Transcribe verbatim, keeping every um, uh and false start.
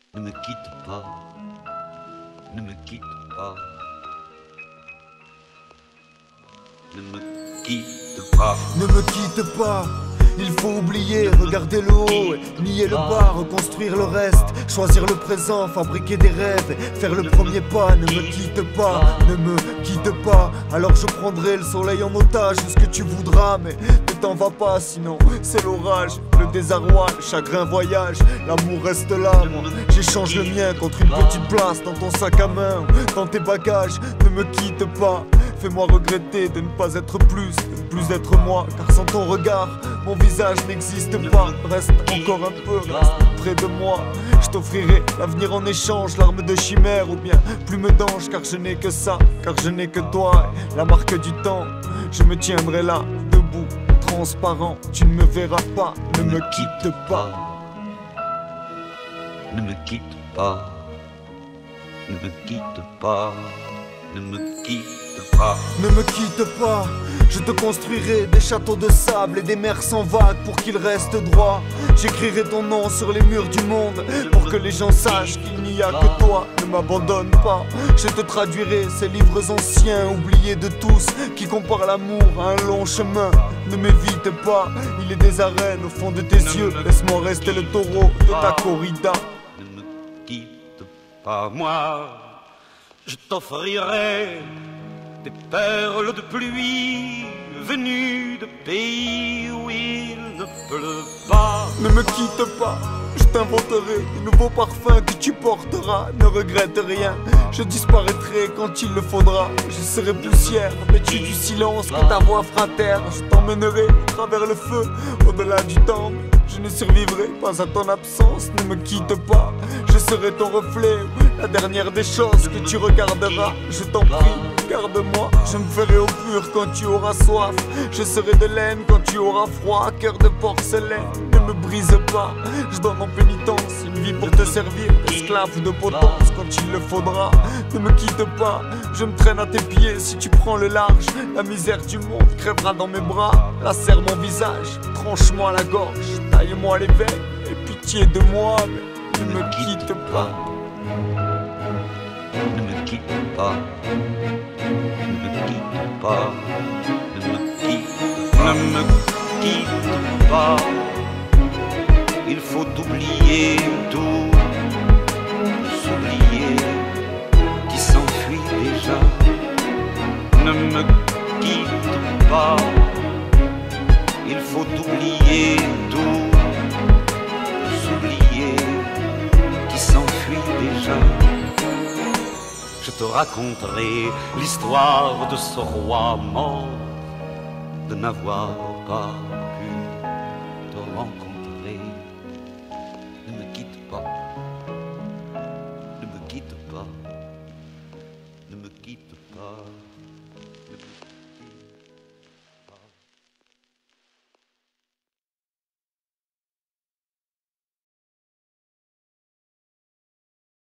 Ne me quitte pas, ne me quitte pas, ne me quitte pas. Ne me quitte pas, il faut oublier, regarder le haut, nier le bas, reconstruire le reste, choisir le présent, fabriquer des rêves, faire le premier pas. Ne me quitte pas, ne me quitte pas, alors je prendrai le soleil en otage, ce que tu voudras, mais ne t'en va pas, sinon c'est l'orage, le désarroi, le chagrin voyage, l'amour reste là. J'échange le mien contre une petite place dans ton sac à main, dans tes bagages. Ne me quitte pas, fais-moi regretter de ne pas être plus, de ne plus être moi, car sans ton regard, mon visage n'existe pas. Reste encore un peu, reste près de moi. Je t'offrirai l'avenir en échange, l'arme de chimère ou bien plume d'ange, car je n'ai que ça, car je n'ai que toi, et la marque du temps. Je me tiendrai là, debout, transparent, tu ne me verras pas. Ne me quitte pas, ne me quitte pas, ne me quitte pas, ne me quitte pas. ne me quitte pas. Je te construirai des châteaux de sable et des mers sans vagues pour qu'ils restent droits. J'écrirai ton nom sur les murs du monde pour que les gens sachent qu'il n'y a que toi. Ne m'abandonne pas, je te traduirai ces livres anciens oubliés de tous qui comparent l'amour à un long chemin. Ne m'évite pas, il est des arènes au fond de tes yeux. Laisse-moi rester le taureau de ta corrida. Ne me quitte pas, moi, je t'offrirai des perles de pluie venues de pays où il ne pleut pas. Ne me quitte pas, je t'inventerai de nouveaux parfums que tu porteras. Ne regrette rien, je disparaîtrai quand il le faudra. Je serai poussière, vêtue du silence que ta voix fera taire. Je t'emmènerai à travers le feu, au-delà du temps. Je ne survivrai pas à ton absence. Ne me quitte pas, je serai ton reflet, la dernière des choses que tu regarderas. Je t'en prie, garde-moi, je me ferai au pur quand tu auras soif. Je serai de laine quand tu auras froid, cœur de porcelaine. Ne me brise pas, je donne en pénitence une vie pour te servir, esclave de potence quand il le faudra. Ne me quitte pas, je me traîne à tes pieds si tu prends le large. La misère du monde crèvera dans mes bras, lacère mon visage, tranche-moi la gorge, taille-moi les veines, aie pitié de moi, mais ne me quitte pas. Ne me quitte pas, ne me quitte pas, ne me quitte pas, ne me quitte pas. Il faut oublier tout, s'oublier qui s'enfuit déjà. Ne me quitte pas, il faut oublier tout, s'oublier qui s'enfuit déjà. Je te raconterai l'histoire de ce roi mort, de n'avoir pas